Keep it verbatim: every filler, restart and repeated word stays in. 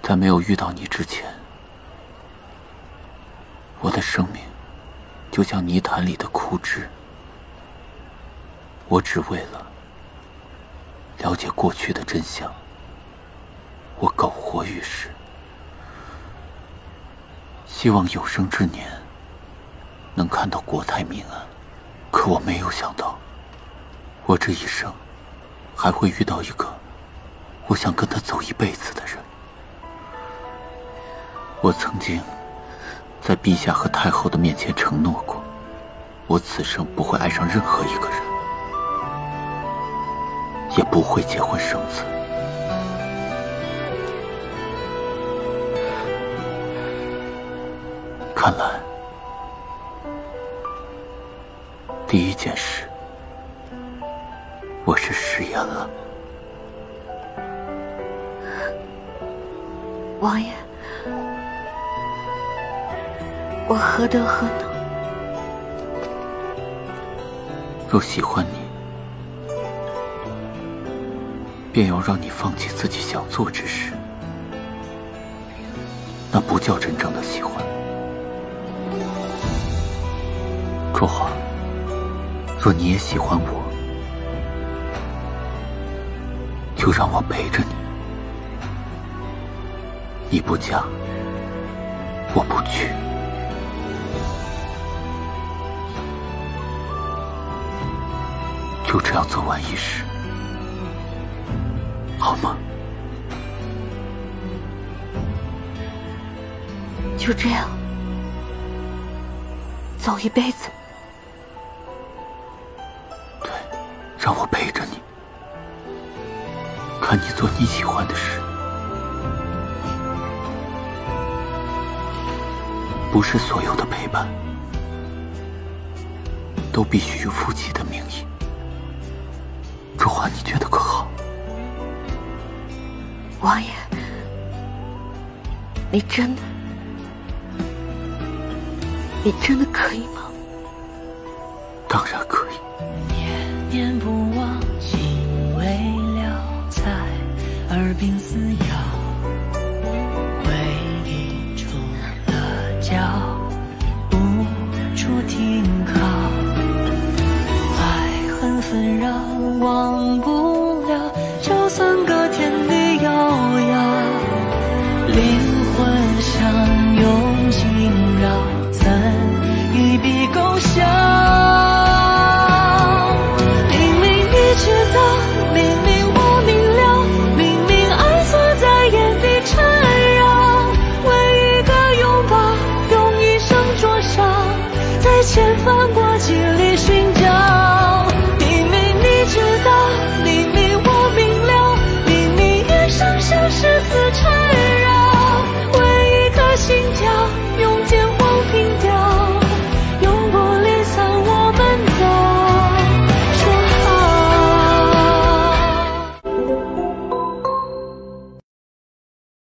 在没有遇到你之前，我的生命就像泥潭里的枯枝。我只为了了解过去的真相，我苟活于世，希望有生之年能看到国泰民安。可我没有想到，我这一生还会遇到一个我想跟他走一辈子的人。我曾经在陛下和太后的面前承诺过，我此生不会爱上任何一个人，也不会结婚生子。看来第一件事我是食言了。 王爷，我何德何能？ 若喜欢你，便要让你放弃自己想做之事，那不叫真正的喜欢。若华，若你也喜欢我，就让我陪着你。你不嫁，我不娶。就这样走完一世，好吗？ 就这样走一辈子。 对，让我陪着你，看你做你喜欢的事。不是所有的陪伴都必须以夫妻的名义。这话你觉得可好？ 王爷，你真的你真的可以吗？ 当然可以。 念念不忘，心未了，在耳鬓厮